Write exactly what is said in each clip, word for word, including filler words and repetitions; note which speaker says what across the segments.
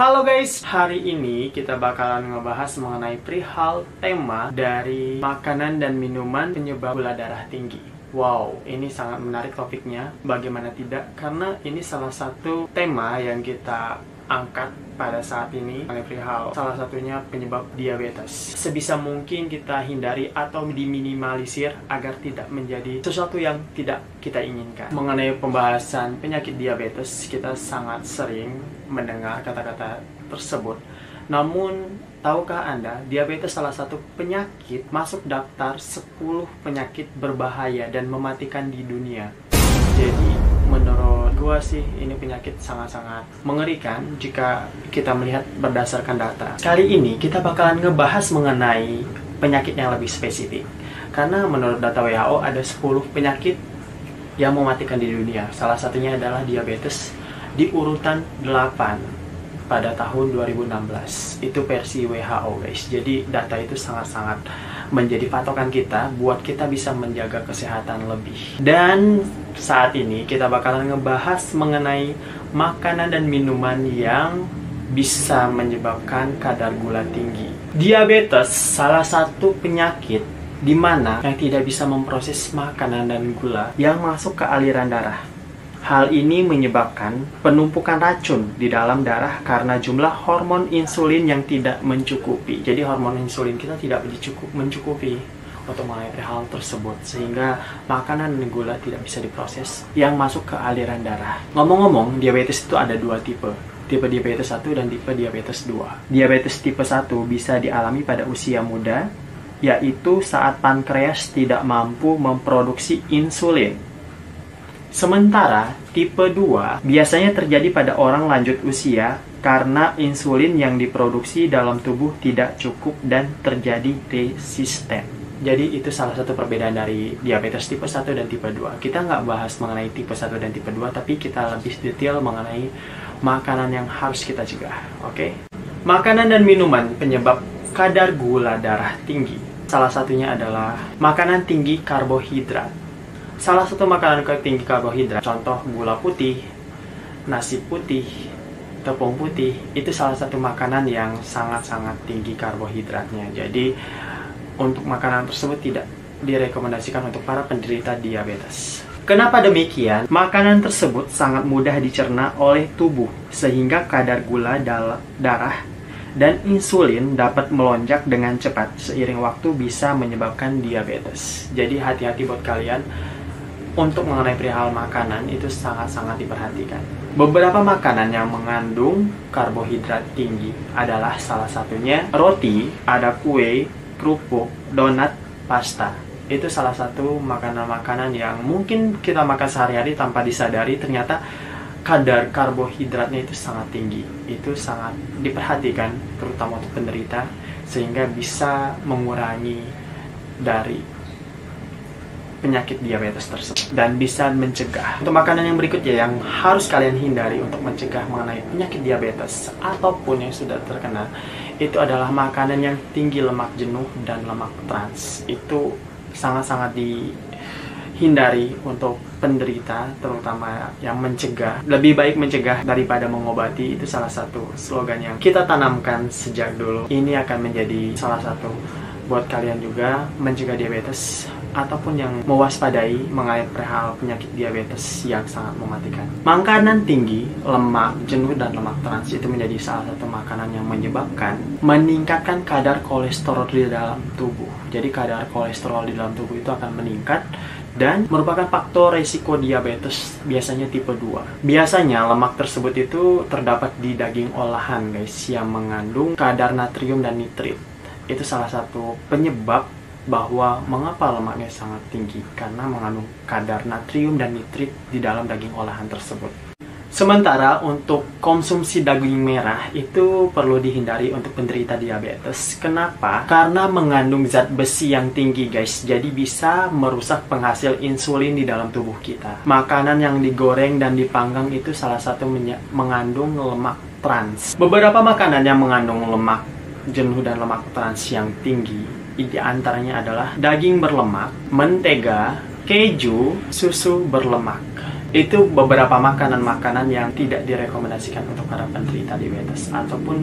Speaker 1: Halo guys, hari ini kita bakalan ngebahas mengenai perihal tema dari makanan dan minuman penyebab gula darah tinggi. Wow, ini sangat menarik topiknya. Bagaimana tidak? Karena ini salah satu tema yang kita angkat pada saat ini mengenai perihal salah satunya penyebab diabetes. Sebisa mungkin kita hindari atau diminimalisir agar tidak menjadi sesuatu yang tidak kita inginkan. Mengenai pembahasan penyakit diabetes, kita sangat sering mendengar kata-kata tersebut. Namun, tahukah Anda, diabetes salah satu penyakit masuk daftar sepuluh penyakit berbahaya dan mematikan di dunia. Jadi, menurut gua sih ini penyakit sangat-sangat mengerikan jika kita melihat berdasarkan data. Kali ini kita bakalan ngebahas mengenai penyakit yang lebih spesifik. Karena menurut data W H O ada sepuluh penyakit yang mematikan di dunia. Salah satunya adalah diabetes di urutan delapan pada tahun dua ribu enam belas. Itu versi W H O guys. Jadi data itu sangat-sangat menjadi patokan kita buat kita bisa menjaga kesehatan lebih. Dan saat ini kita bakalan ngebahas mengenai makanan dan minuman yang bisa menyebabkan kadar gula tinggi. Diabetes salah satu penyakit di mana yang tidak bisa memproses makanan dan gula yang masuk ke aliran darah. Hal ini menyebabkan penumpukan racun di dalam darah karena jumlah hormon insulin yang tidak mencukupi. Jadi hormon insulin kita tidak mencukupi untuk mengalami hal tersebut, sehingga makanan dan gula tidak bisa diproses yang masuk ke aliran darah. Ngomong-ngomong, diabetes itu ada dua tipe. Tipe diabetes satu dan tipe diabetes dua. Diabetes tipe satu bisa dialami pada usia muda, yaitu saat pankreas tidak mampu memproduksi insulin. Sementara tipe dua biasanya terjadi pada orang lanjut usia karena insulin yang diproduksi dalam tubuh tidak cukup dan terjadi resisten. Jadi itu salah satu perbedaan dari diabetes tipe satu dan tipe dua. Kita nggak bahas mengenai tipe satu dan tipe dua, tapi kita lebih detail mengenai makanan yang harus kita cegah. Oke? Makanan dan minuman penyebab kadar gula darah tinggi. Salah satunya adalah makanan tinggi karbohidrat. Salah satu makanan tinggi karbohidrat, contoh gula putih, nasi putih, tepung putih, itu salah satu makanan yang sangat-sangat tinggi karbohidratnya. Jadi, untuk makanan tersebut tidak direkomendasikan untuk para penderita diabetes. Kenapa demikian? Makanan tersebut sangat mudah dicerna oleh tubuh, sehingga kadar gula darah dan insulin dapat melonjak dengan cepat. Seiring waktu bisa menyebabkan diabetes. Jadi, hati-hati buat kalian. Untuk mengenai perihal makanan itu sangat-sangat diperhatikan. Beberapa makanan yang mengandung karbohidrat tinggi adalah salah satunya roti, ada kue, kerupuk, donat, pasta. Itu salah satu makanan-makanan yang mungkin kita makan sehari-hari tanpa disadari ternyata kadar karbohidratnya itu sangat tinggi. Itu sangat diperhatikan terutama untuk penderita sehingga bisa mengurangi dari penyakit diabetes tersebut dan bisa mencegah. Untuk makanan yang berikutnya yang harus kalian hindari untuk mencegah mengenai penyakit diabetes ataupun yang sudah terkena, itu adalah makanan yang tinggi lemak jenuh dan lemak trans. Itu sangat-sangat dihindari untuk penderita, terutama yang mencegah. Lebih baik mencegah daripada mengobati, itu salah satu slogan yang kita tanamkan sejak dulu. Ini akan menjadi salah satu buat kalian juga mencegah diabetes ataupun yang mewaspadai mengenai perihal penyakit diabetes yang sangat mematikan. Makanan tinggi lemak jenuh dan lemak trans itu menjadi salah satu makanan yang menyebabkan meningkatkan kadar kolesterol di dalam tubuh. Jadi kadar kolesterol di dalam tubuh itu akan meningkat dan merupakan faktor resiko diabetes biasanya tipe dua. Biasanya lemak tersebut itu terdapat di daging olahan guys yang mengandung kadar natrium dan nitrit. Itu salah satu penyebab bahwa mengapa lemaknya sangat tinggi, karena mengandung kadar natrium dan nitrit di dalam daging olahan tersebut. Sementara untuk konsumsi daging merah itu perlu dihindari untuk penderita diabetes. Kenapa? Karena mengandung zat besi yang tinggi guys, jadi bisa merusak penghasil insulin di dalam tubuh kita. Makanan yang digoreng dan dipanggang itu salah satu mengandung lemak trans. Beberapa makanan yang mengandung lemak jenuh dan lemak trans yang tinggi di antaranya adalah daging berlemak, mentega, keju, susu berlemak. Itu beberapa makanan-makanan yang tidak direkomendasikan untuk para penderita diabetes ataupun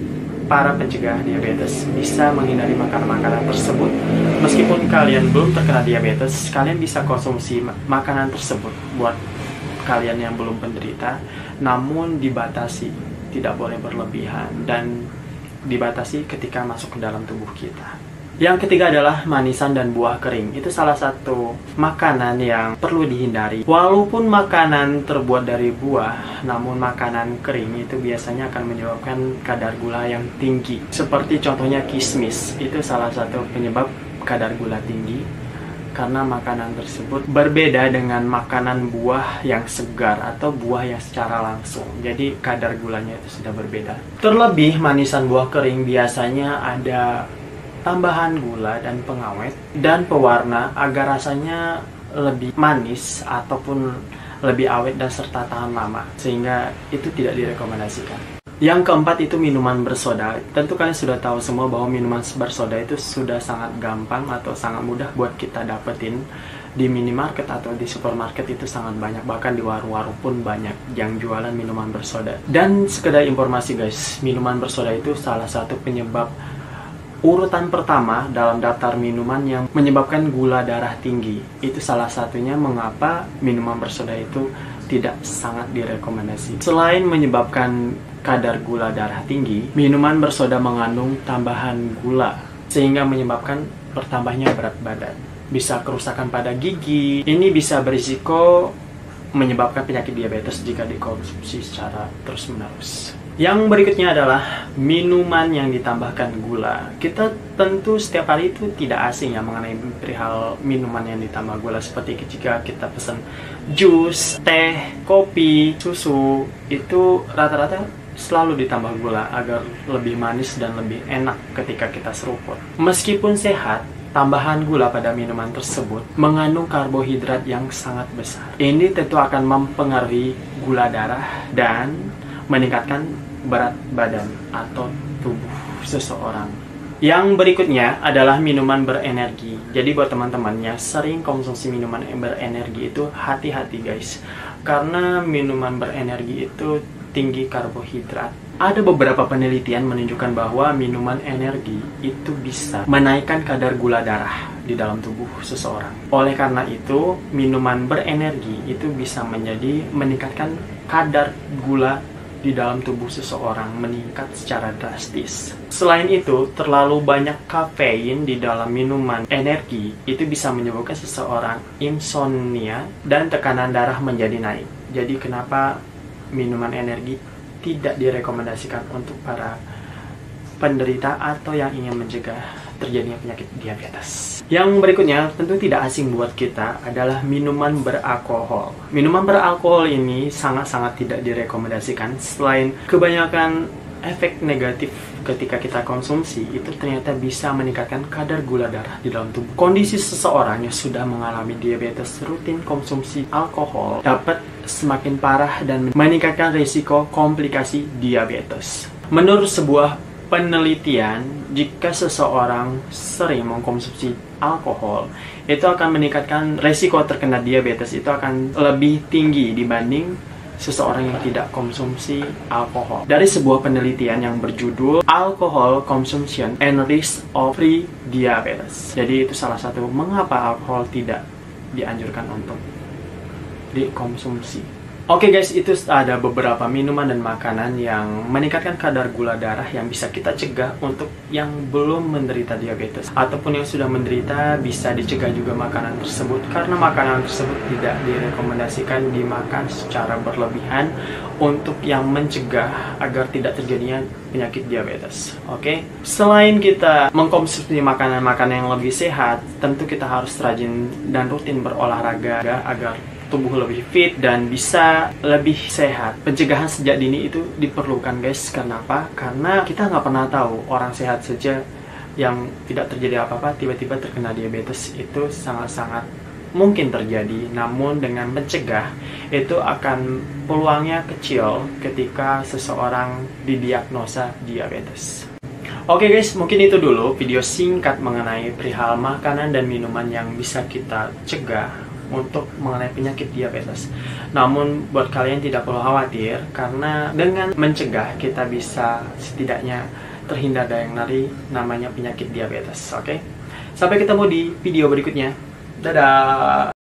Speaker 1: para pencegah diabetes. Bisa menghindari makanan-makanan tersebut. Meskipun kalian belum terkena diabetes, kalian bisa konsumsi makanan tersebut buat kalian yang belum penderita, namun dibatasi, tidak boleh berlebihan dan dibatasi ketika masuk ke dalam tubuh kita. Yang ketiga adalah manisan dan buah kering. Itu salah satu makanan yang perlu dihindari. Walaupun makanan terbuat dari buah, namun makanan kering itu biasanya akan menyebabkan kadar gula yang tinggi. Seperti contohnya kismis, itu salah satu penyebab kadar gula tinggi. Karena makanan tersebut berbeda dengan makanan buah yang segar atau buah yang secara langsung. Jadi kadar gulanya itu sudah berbeda. Terlebih manisan buah kering biasanya ada tambahan gula dan pengawet dan pewarna agar rasanya lebih manis ataupun lebih awet dan serta tahan lama, sehingga itu tidak direkomendasikan. Yang keempat itu minuman bersoda. Tentu kalian sudah tahu semua bahwa minuman bersoda itu sudah sangat gampang atau sangat mudah buat kita dapetin di minimarket atau di supermarket. Itu sangat banyak, bahkan di warung-warung pun banyak yang jualan minuman bersoda. Dan sekedar informasi guys, minuman bersoda itu salah satu penyebab urutan pertama dalam daftar minuman yang menyebabkan gula darah tinggi. Itu salah satunya mengapa minuman bersoda itu tidak sangat direkomendasi. Selain menyebabkan kadar gula darah tinggi, minuman bersoda mengandung tambahan gula sehingga menyebabkan bertambahnya berat badan. Bisa kerusakan pada gigi. Ini bisa berisiko menyebabkan penyakit diabetes jika dikonsumsi secara terus-menerus. Yang berikutnya adalah minuman yang ditambahkan gula. Kita tentu setiap hari itu tidak asing ya mengenai perihal minuman yang ditambah gula. Seperti jika kita pesan jus, teh, kopi, susu, itu rata-rata selalu ditambah gula agar lebih manis dan lebih enak ketika kita seruput. Meskipun sehat, tambahan gula pada minuman tersebut mengandung karbohidrat yang sangat besar. Ini tentu akan mempengaruhi gula darah dan meningkatkan berat badan atau tubuh seseorang. Yang berikutnya adalah minuman berenergi. Jadi buat teman-teman yang sering konsumsi minuman berenergi itu hati-hati guys. Karena minuman berenergi itu tinggi karbohidrat. Ada beberapa penelitian menunjukkan bahwa minuman energi itu bisa menaikkan kadar gula darah di dalam tubuh seseorang. Oleh karena itu, minuman berenergi itu bisa menjadi meningkatkan kadar gula di dalam tubuh seseorang meningkat secara drastis. Selain itu, terlalu banyak kafein di dalam minuman energi itu bisa menyebabkan seseorang insomnia dan tekanan darah menjadi naik. Jadi kenapa minuman energi tidak direkomendasikan untuk para penderita atau yang ingin mencegah terjadinya penyakit diabetes. Yang berikutnya tentu tidak asing buat kita adalah minuman beralkohol. Minuman beralkohol ini sangat-sangat tidak direkomendasikan. Selain kebanyakan efek negatif ketika kita konsumsi, itu ternyata bisa meningkatkan kadar gula darah di dalam tubuh. Kondisi seseorang yang sudah mengalami diabetes rutin konsumsi alkohol dapat semakin parah dan meningkatkan risiko komplikasi diabetes. Menurut sebuah penelitian, jika seseorang sering mengkonsumsi alkohol, itu akan meningkatkan risiko terkena diabetes itu akan lebih tinggi dibanding seseorang yang tidak konsumsi alkohol. Dari sebuah penelitian yang berjudul Alcohol Consumption and Risk of Pre-Diabetes. Jadi itu salah satu mengapa alkohol tidak dianjurkan untuk dikonsumsi. Oke okay guys, itu ada beberapa minuman dan makanan yang meningkatkan kadar gula darah yang bisa kita cegah untuk yang belum menderita diabetes. Ataupun yang sudah menderita bisa dicegah juga makanan tersebut, karena makanan tersebut tidak direkomendasikan dimakan secara berlebihan untuk yang mencegah agar tidak terjadinya penyakit diabetes. Oke, okay? Selain kita mengkonsumsi makanan-makanan yang lebih sehat, tentu kita harus rajin dan rutin berolahraga agar tubuh lebih fit dan bisa lebih sehat. Pencegahan sejak dini itu diperlukan guys. Kenapa? Karena kita nggak pernah tahu, orang sehat saja yang tidak terjadi apa-apa tiba-tiba terkena diabetes itu sangat-sangat mungkin terjadi. Namun dengan mencegah itu akan peluangnya kecil ketika seseorang didiagnosa diabetes. Oke guys, mungkin itu dulu video singkat mengenai perihal makanan dan minuman yang bisa kita cegah untuk mengenai penyakit diabetes. Namun buat kalian tidak perlu khawatir, karena dengan mencegah kita bisa setidaknya terhindar dari yang dari namanya penyakit diabetes. Oke, sampai ketemu di video berikutnya. Dadah.